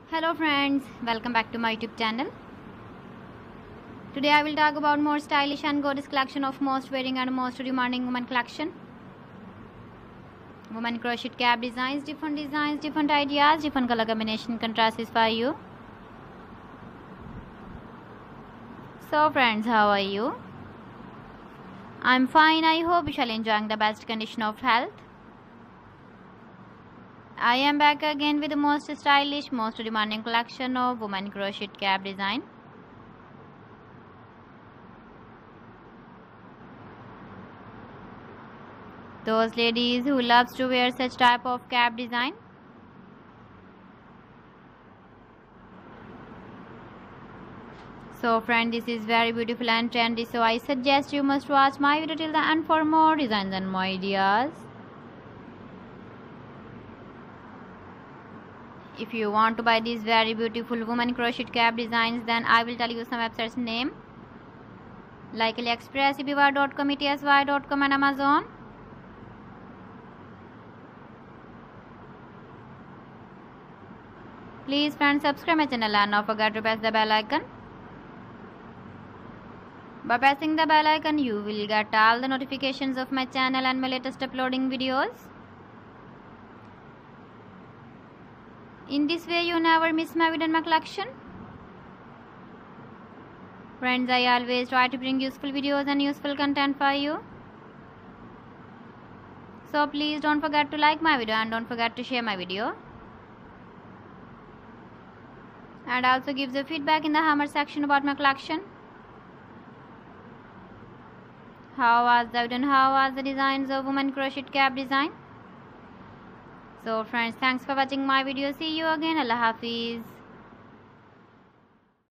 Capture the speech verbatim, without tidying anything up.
Hello friends, welcome back to my YouTube channel. Today I will talk about more stylish and gorgeous collection of most wearing and most demanding women collection. Women crochet cap designs, different designs, different ideas, different color combination contrasts for you. So friends, how are you? I'm fine. I hope you shall enjoying the best condition of health. I am back again with the most stylish, most demanding collection of women crochet cap design. Those ladies who loves to wear such type of cap design. So friend, this is very beautiful and trendy, so I suggest you must watch my video till the end for more designs and more ideas. If you want to buy these very beautiful women crochet cap designs, then I will tell you some websites name like AliExpress, eBay dot com, E T S Y dot com and Amazon. Please friends, subscribe my channel and don't forget to press the bell icon. By pressing the bell icon, you will get all the notifications of my channel and my latest uploading videos. In this way, you never miss my video and my collection. Friends, I always try to bring useful videos and useful content for you. So please don't forget to like my video and don't forget to share my video. And also give the feedback in the hammer section about my collection. How was the video and how was the designs of women crochet cap design? So friends, thanks for watching my video. See you again. Allah Hafiz.